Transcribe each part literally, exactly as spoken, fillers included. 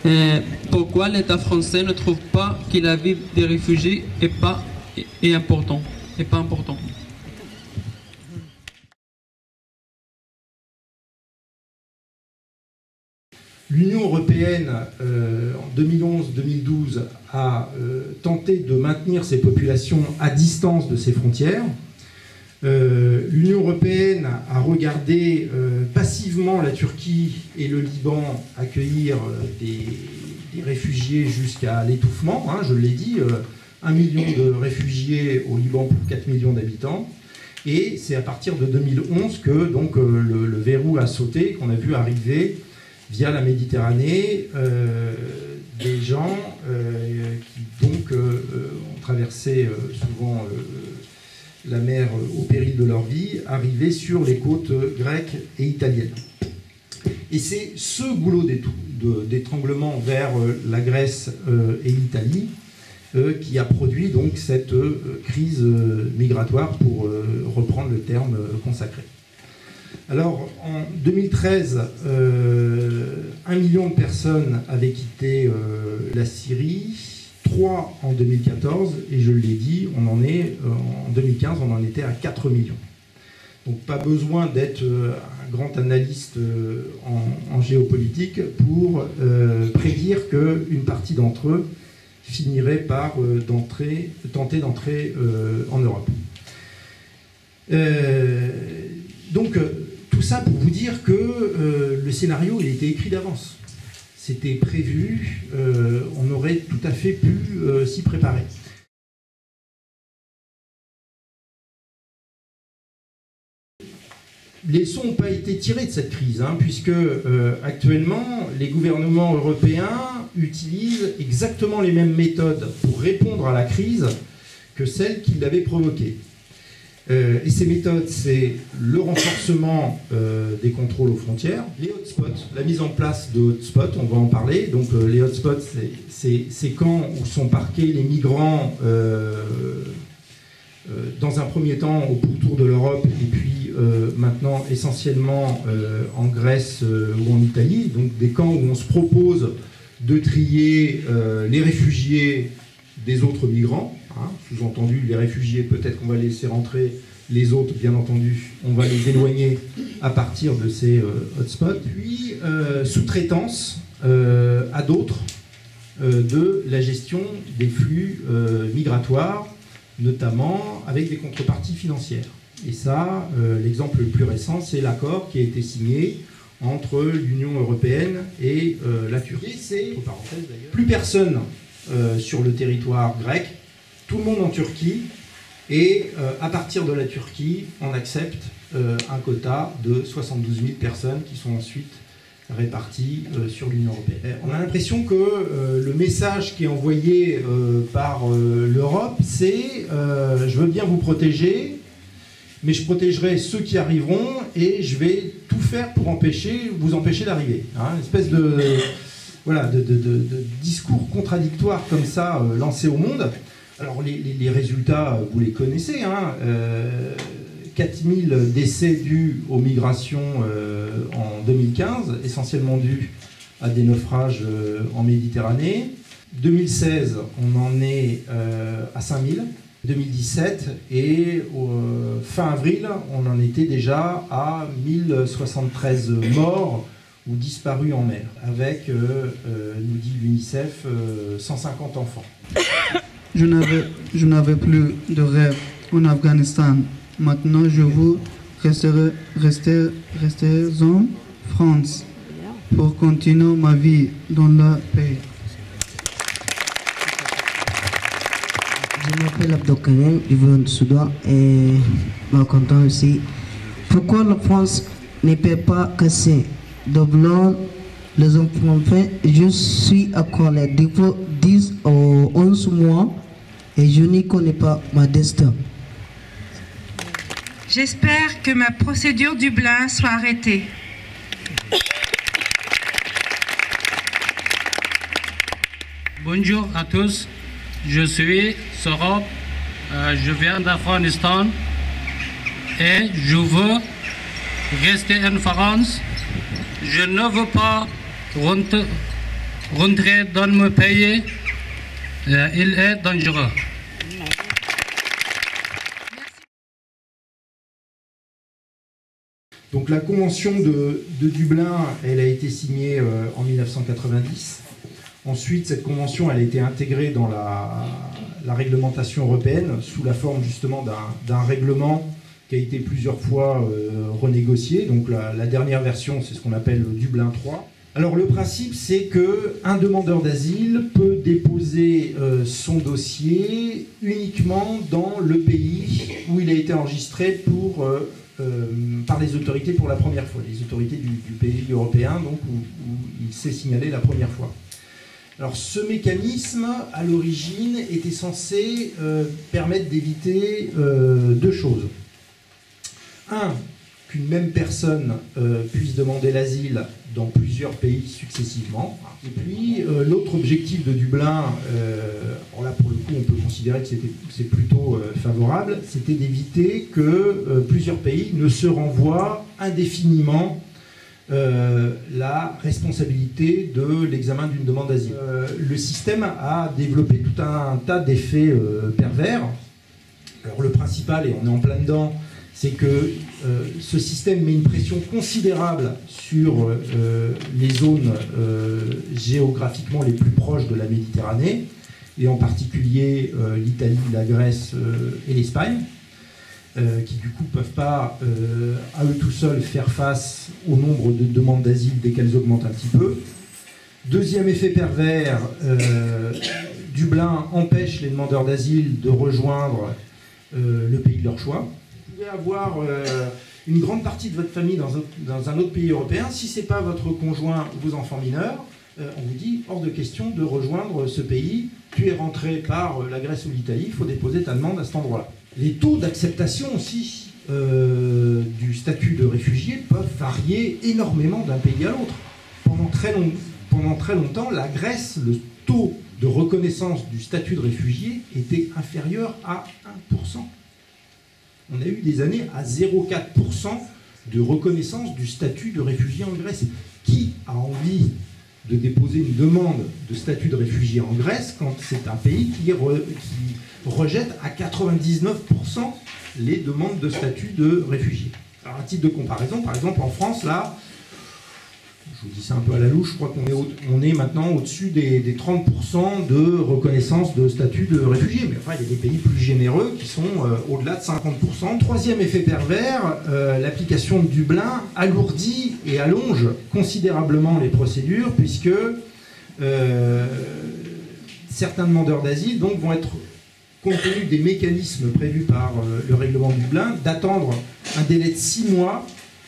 Euh, pourquoi l'État français ne trouve pas que la vie des réfugiés est pas est important, est pas important? L'Union européenne, euh, en deux mille onze deux mille douze, a euh, tenté de maintenir ces populations à distance de ses frontières. Euh, L'Union européenne a regardé euh, passivement la Turquie et le Liban accueillir euh, des, des réfugiés jusqu'à l'étouffement. Hein, je l'ai dit, euh, un million de réfugiés au Liban pour quatre millions d'habitants. Et c'est à partir de deux mille onze que donc, euh, le, le verrou a sauté, qu'on a vu arriver via la Méditerranée, euh, des gens euh, qui donc euh, ont traversé euh, souvent euh, la mer au péril de leur vie, arrivaient sur les côtes grecques et italiennes. Et c'est ce goulot d'étranglement vers euh, la Grèce euh, et l'Italie euh, qui a produit donc cette euh, crise euh, migratoire, pour euh, reprendre le terme euh, consacré. Alors, en deux mille treize, euh, un million de personnes avaient quitté euh, la Syrie, trois en deux mille quatorze, et je l'ai dit, on en est, euh, en deux mille quinze, on en était à quatre millions. Donc, pas besoin d'être euh, un grand analyste euh, en, en géopolitique pour euh, prédire qu'une partie d'entre eux finirait par euh, d'entrer, tenter d'entrer euh, en Europe. Euh, donc, euh, tout ça pour vous dire que euh, le scénario, il a été écrit d'avance. C'était prévu, euh, on aurait tout à fait pu euh, s'y préparer. Les leçons n'ont pas été tirées de cette crise, hein, puisque euh, actuellement, les gouvernements européens utilisent exactement les mêmes méthodes pour répondre à la crise que celles qui l'avaient provoquée. Euh, et ces méthodes, c'est le renforcement euh, des contrôles aux frontières, les hotspots, la mise en place de hotspots, on va en parler. Donc euh, les hotspots, c'est ces camps où sont parqués les migrants euh, euh, dans un premier temps au pourtour de l'Europe, et puis euh, maintenant essentiellement euh, en Grèce euh, ou en Italie. Donc des camps où on se propose de trier euh, les réfugiés des autres migrants. Hein, sous-entendu, les réfugiés, peut-être qu'on va les laisser rentrer, les autres, bien entendu, on va les éloigner à partir de ces euh, hotspots. Puis, euh, sous-traitance euh, à d'autres euh, de la gestion des flux euh, migratoires, notamment avec des contreparties financières. Et ça, euh, l'exemple le plus récent, c'est l'accord qui a été signé entre l'Union européenne et euh, la Turquie. C'est, entre parenthèses d'ailleurs, plus personne euh, sur le territoire grec, tout le monde en Turquie, et euh, à partir de la Turquie, on accepte euh, un quota de soixante-douze mille personnes qui sont ensuite réparties euh, sur l'Union européenne. On a l'impression que euh, le message qui est envoyé euh, par euh, l'Europe, c'est euh, je veux bien vous protéger, mais je protégerai ceux qui arriveront et je vais tout faire pour empêcher, vous empêcher d'arriver. Hein, une espèce de, voilà, de, de, de, de discours contradictoire comme ça euh, lancé au monde. Alors les, les, les résultats, vous les connaissez, hein, euh, quatre mille décès dus aux migrations euh, en deux mille quinze, essentiellement dus à des naufrages euh, en Méditerranée. deux mille seize, on en est euh, à cinq mille. deux mille dix-sept, et euh, fin avril, on en était déjà à mille soixante-treize morts ou disparus en mer, avec, euh, euh, nous dit l'UNICEF, euh, cent cinquante enfants. Je n'avais, je n'avais plus de rêve en Afghanistan. Maintenant, je veux rester, rester, rester en France pour continuer ma vie dans le pays. Je m'appelle Abdelkarim, je viens du Soudan et je suis content aussi. Pourquoi la France ne peut pas casser de blanc les enfants? Je suis à colère depuis dix ou onze mois et je ne connais pas ma destin. J'espère que ma procédure Dublin soit arrêtée. Bonjour à tous, je suis Sorab, euh, je viens d'Afghanistan et je veux rester en France. Je ne veux pas rentrer, rentrer dans mon pays, euh, il est dangereux. Donc la convention de, de Dublin, elle a été signée euh, en mille neuf cent quatre-vingt-dix. Ensuite, cette convention, elle a été intégrée dans la, la réglementation européenne sous la forme justement d'un règlement qui a été plusieurs fois euh, renégocié. Donc la, la dernière version, c'est ce qu'on appelle le Dublin trois. Alors le principe, c'est qu'un demandeur d'asile peut déposer euh, son dossier uniquement dans le pays où il a été enregistré pour... Euh, Euh, par les autorités pour la première fois, les autorités du, du pays européen, donc où, où il s'est signalé la première fois. Alors ce mécanisme, à l'origine, était censé euh, permettre d'éviter euh, deux choses. Un, qu'une même personne euh, puisse demander l'asile dans plusieurs pays successivement. Et puis euh, l'autre objectif de Dublin, euh, alors là pour le coup on peut considérer que c'est plutôt euh, favorable, c'était d'éviter que euh, plusieurs pays ne se renvoient indéfiniment euh, la responsabilité de l'examen d'une demande d'asile. Euh, le système a développé tout un tas d'effets euh, pervers. Alors le principal, et on est en plein dedans, c'est que euh, ce système met une pression considérable sur euh, les zones euh, géographiquement les plus proches de la Méditerranée, et en particulier euh, l'Italie, la Grèce euh, et l'Espagne, euh, qui du coup ne peuvent pas, euh, à eux tout seuls, faire face au nombre de demandes d'asile dès qu'elles augmentent un petit peu. Deuxième effet pervers, euh, Dublin empêche les demandeurs d'asile de rejoindre euh, le pays de leur choix. Vous pouvez avoir euh, une grande partie de votre famille dans un, dans un autre pays européen. Si ce n'est pas votre conjoint ou vos enfants mineurs, euh, on vous dit hors de question de rejoindre ce pays. Tu es rentré par la Grèce ou l'Italie, il faut déposer ta demande à cet endroit-là. Les taux d'acceptation aussi euh, du statut de réfugié peuvent varier énormément d'un pays à l'autre. Pendant très long, pendant très longtemps, la Grèce, le taux de reconnaissance du statut de réfugié était inférieur à un pour cent. On a eu des années à zéro virgule quatre pour cent de reconnaissance du statut de réfugié en Grèce. Qui a envie de déposer une demande de statut de réfugié en Grèce quand c'est un pays qui, re, qui rejette à quatre-vingt-dix-neuf pour cent les demandes de statut de réfugié? Alors, à titre de comparaison, par exemple, en France, là, je vous dis ça un peu à la louche, je crois qu'on est, au, on est maintenant au-dessus des, des trente pour cent de reconnaissance de statut de réfugié. Mais enfin, il y a des pays plus généreux qui sont euh, au-delà de cinquante pour cent. Troisième effet pervers, euh, l'application de Dublin alourdit et allonge considérablement les procédures, puisque euh, certains demandeurs d'asile donc vont être, compte tenu des mécanismes prévus par euh, le règlement de Dublin, d'attendre un délai de six mois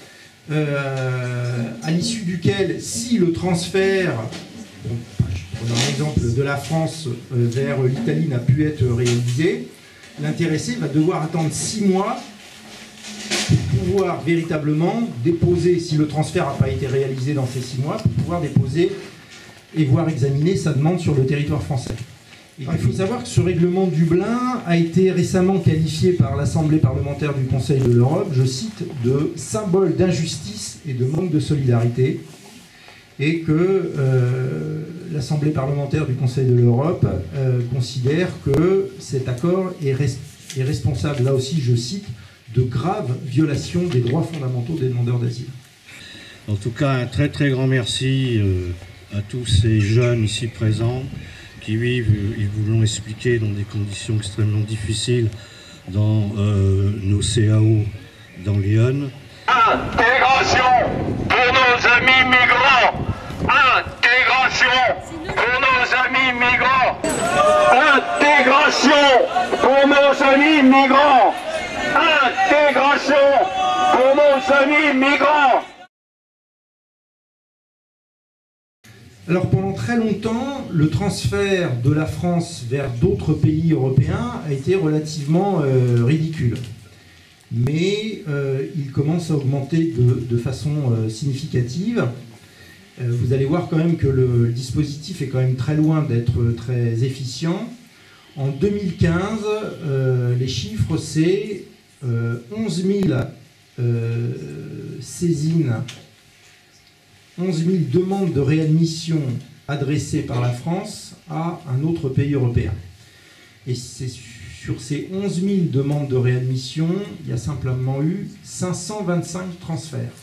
Euh, à l'issue duquel, si le transfert, bon, je prends un exemple de la France euh, vers l'Italie, n'a pu être réalisé, l'intéressé va devoir attendre six mois pour pouvoir véritablement déposer, si le transfert n'a pas été réalisé dans ces six mois, pour pouvoir déposer et voir examiner sa demande sur le territoire français. Et il faut savoir que ce règlement Dublin a été récemment qualifié par l'Assemblée parlementaire du Conseil de l'Europe, je cite, de symbole d'injustice et de manque de solidarité, et que euh, l'Assemblée parlementaire du Conseil de l'Europe euh, considère que cet accord est, res est responsable, là aussi je cite, de graves violations des droits fondamentaux des demandeurs d'asile. En tout cas, un très très grand merci euh, à tous ces jeunes ici présents qui vivent, ils vous l'ont expliqué, dans des conditions extrêmement difficiles dans euh, nos C A O dans Lyon. Intégration pour nos amis migrants. Intégration pour nos amis migrants. Intégration pour nos amis migrants. Intégration pour nos amis migrants. Alors pendant très longtemps, le transfert de la France vers d'autres pays européens a été relativement euh, ridicule. Mais euh, il commence à augmenter de, de façon euh, significative. Euh, vous allez voir quand même que le, le dispositif est quand même très loin d'être très efficient. En deux mille quinze, euh, les chiffres, c'est euh, onze mille euh, saisines, onze mille demandes de réadmission adressés par la France à un autre pays européen. Et c'est sur ces onze mille demandes de réadmission, il y a simplement eu cinq cent vingt-cinq transferts.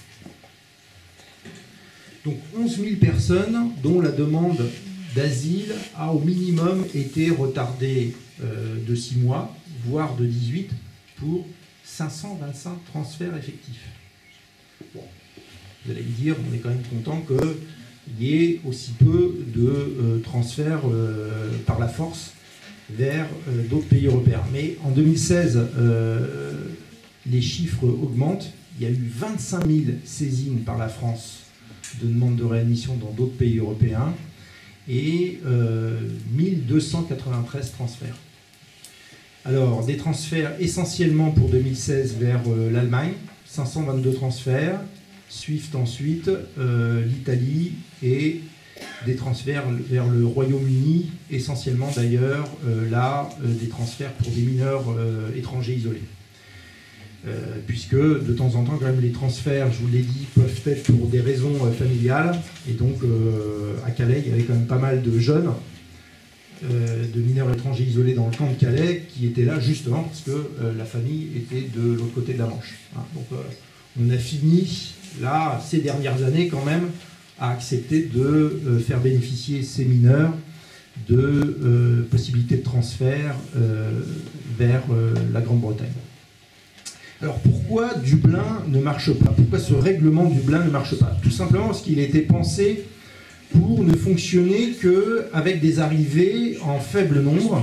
Donc onze mille personnes dont la demande d'asile a au minimum été retardée euh, de six mois, voire de dix-huit, pour cinq cent vingt-cinq transferts effectifs. Bon, vous allez me dire, on est quand même content qu'il y ait aussi peu de euh, transferts euh, par la force vers euh, d'autres pays européens. Mais en deux mille seize, euh, les chiffres augmentent. Il y a eu vingt-cinq mille saisines par la France de demandes de réadmission dans d'autres pays européens et euh, mille deux cent quatre-vingt-treize transferts. Alors, des transferts essentiellement pour deux mille seize vers euh, l'Allemagne, cinq cent vingt-deux transferts, suivent ensuite euh, l'Italie et des transferts vers le Royaume-Uni, essentiellement d'ailleurs, euh, là, euh, des transferts pour des mineurs euh, étrangers isolés. Euh, puisque de temps en temps, quand même, les transferts, je vous l'ai dit, peuvent être pour des raisons euh, familiales. Et donc, euh, à Calais, il y avait quand même pas mal de jeunes, euh, de mineurs étrangers isolés dans le camp de Calais, qui étaient là justement parce que euh, la famille était de l'autre côté de la Manche. Hein. Donc, euh, on a fini, là, ces dernières années, quand même, à accepter de euh, faire bénéficier ces mineurs de euh, possibilités de transfert euh, vers euh, la Grande-Bretagne. Alors pourquoi Dublin ne marche pas? Pourquoi ce règlement Dublin ne marche pas? Tout simplement parce qu'il a été pensé pour ne fonctionner qu'avec des arrivées en faible nombre,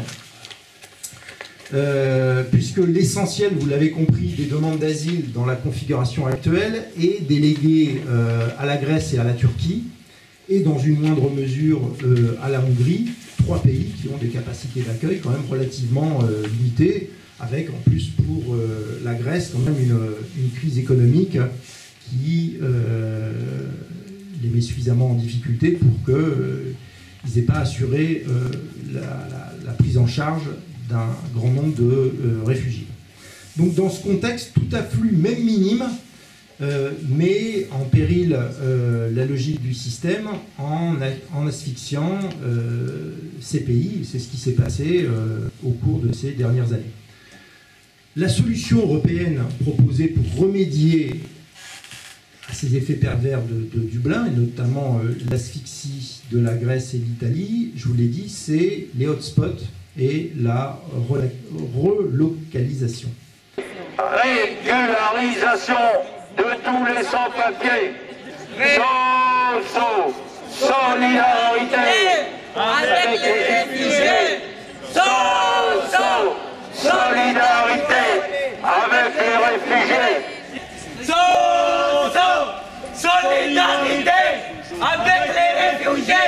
euh, puisque l'essentiel, vous l'avez compris, des demandes d'asile dans la configuration actuelle est délégué euh, à la Grèce et à la Turquie, et dans une moindre mesure euh, à la Hongrie, trois pays qui ont des capacités d'accueil quand même relativement euh, limitées, avec en plus pour euh, la Grèce quand même une, une crise économique qui euh, les met suffisamment en difficulté pour qu'ils euh, n'aient pas assuré euh, la, la, la prise en charge d'un grand nombre de euh, réfugiés. Donc dans ce contexte, tout afflux, même minime, euh, met en péril euh, la logique du système en, en asphyxiant euh, ces pays. C'est ce qui s'est passé euh, au cours de ces dernières années. La solution européenne proposée pour remédier à ces effets pervers de, de Dublin, et notamment euh, l'asphyxie de la Grèce et de l'Italie, je vous l'ai dit, c'est les hotspots et la relocalisation. Régularisation de tous les sans-papiers. So-so, solidarité avec les réfugiés. So-so, solidarité avec les réfugiés. So-so, solidarité avec les réfugiés.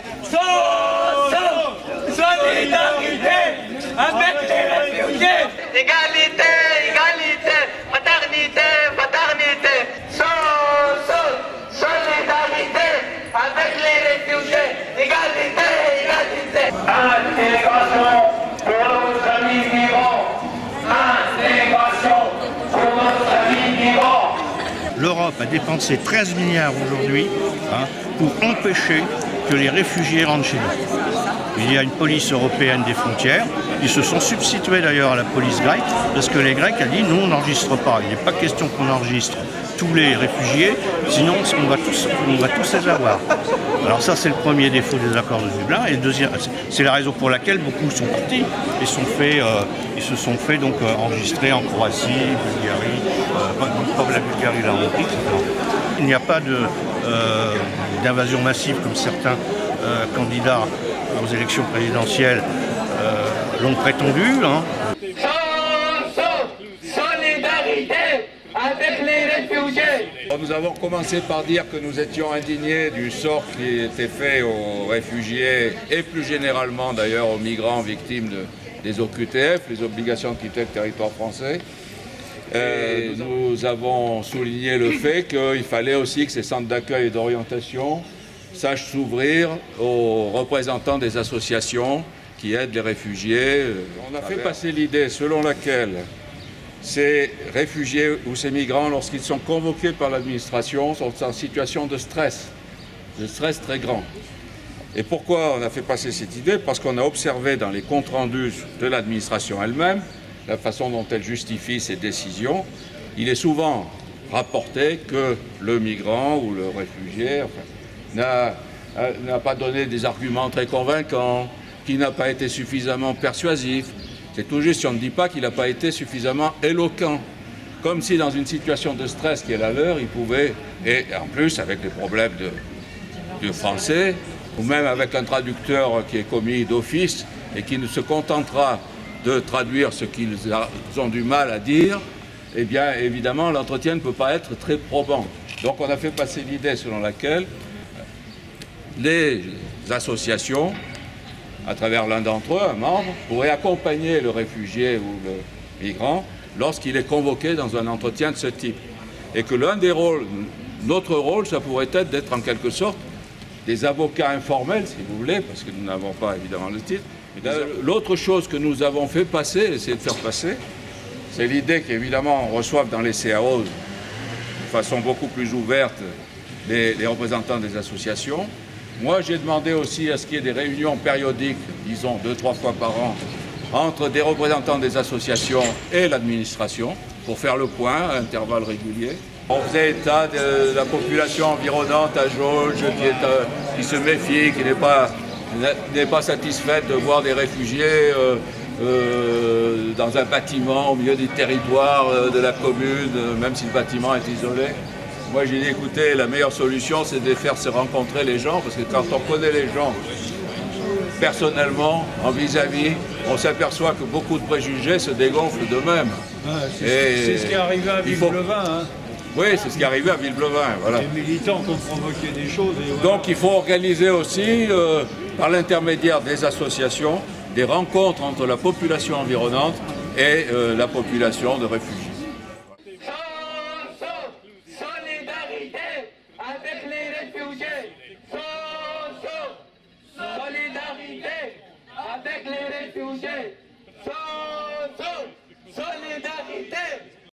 So-so, solidarité avec les réfugiés. Égalité, égalité, fraternité, fraternité. So-so, solidarité avec les réfugiés. Égalité, égalité. Intégration pour nos amis migrants. Intégration pour nos amis migrants. L'Europe a dépensé treize milliards aujourd'hui hein, pour empêcher que les réfugiés rentrent chez nous. Il y a une police européenne des frontières. Ils se sont substitués d'ailleurs à la police grecque parce que les Grecs ont dit nous on n'enregistre pas. Il n'est pas question qu'on enregistre tous les réfugiés, sinon on va tous, on va tous les avoir. Alors ça c'est le premier défaut des accords de Dublin. Et le deuxième, c'est la raison pour laquelle beaucoup sont partis et sont fait, euh, ils se sont fait donc euh, enregistrer en Croatie, Bulgarie, euh, pas la Bulgarie, la Hongrie. Il n'y a pas de euh, d'invasion massive comme certains euh, candidats aux élections présidentielles euh, l'ont prétendu. Hein. Solidarité avec les réfugiés. Nous avons commencé par dire que nous étions indignés du sort qui était fait aux réfugiés et plus généralement d'ailleurs aux migrants victimes de, des O Q T F, les obligations de quitter le territoire français. Et nous avons souligné le fait qu'il fallait aussi que ces centres d'accueil et d'orientation sachent s'ouvrir aux représentants des associations qui aident les réfugiés. On a fait passer l'idée selon laquelle ces réfugiés ou ces migrants, lorsqu'ils sont convoqués par l'administration, sont en situation de stress, de stress très grand. Et pourquoi on a fait passer cette idée? Parce qu'on a observé dans les comptes rendus de l'administration elle-même, la façon dont elle justifie ses décisions, il est souvent rapporté que le migrant ou le réfugié enfin, n'a n'a pas donné des arguments très convaincants, qu'il n'a pas été suffisamment persuasif. C'est tout juste si on ne dit pas qu'il n'a pas été suffisamment éloquent. Comme si dans une situation de stress qui est la leur, il pouvait, et en plus avec des problèmes de, de français, ou même avec un traducteur qui est commis d'office et qui ne se contentera de traduire ce qu'ils ont du mal à dire, eh bien évidemment l'entretien ne peut pas être très probant. Donc on a fait passer l'idée selon laquelle les associations, à travers l'un d'entre eux, un membre, pourraient accompagner le réfugié ou le migrant lorsqu'il est convoqué dans un entretien de ce type. Et que l'un des rôles, notre rôle, ça pourrait être d'être en quelque sorte des avocats informels, si vous voulez, parce que nous n'avons pas évidemment le titre. L'autre chose que nous avons fait passer, essayer de faire passer, c'est l'idée qu'évidemment on reçoive dans les C A O de façon beaucoup plus ouverte les, les représentants des associations. Moi, j'ai demandé aussi à ce qu'il y ait des réunions périodiques, disons deux, trois fois par an, entre des représentants des associations et l'administration, pour faire le point à intervalles réguliers. On faisait état de la population environnante à Jauge, qui, est, euh, qui se méfie, qui n'est pas, n'est pas satisfaite de voir des réfugiés euh, euh, dans un bâtiment au milieu du territoire euh, de la commune, euh, même si le bâtiment est isolé. Moi, j'ai dit, écoutez, la meilleure solution, c'est de les faire se rencontrer les gens, parce que quand on connaît les gens personnellement, en vis-à-vis, on s'aperçoit que beaucoup de préjugés se dégonflent d'eux-mêmes. Ah, c'est ce qui est arrivé à Villeblevin. Hein. Oui, c'est ce qui est arrivé à Villeblevin. Voilà. Les militants qui ont provoqué des choses. Et voilà. Donc il faut organiser aussi, euh, par l'intermédiaire des associations, des rencontres entre la population environnante et euh, la population de réfugiés.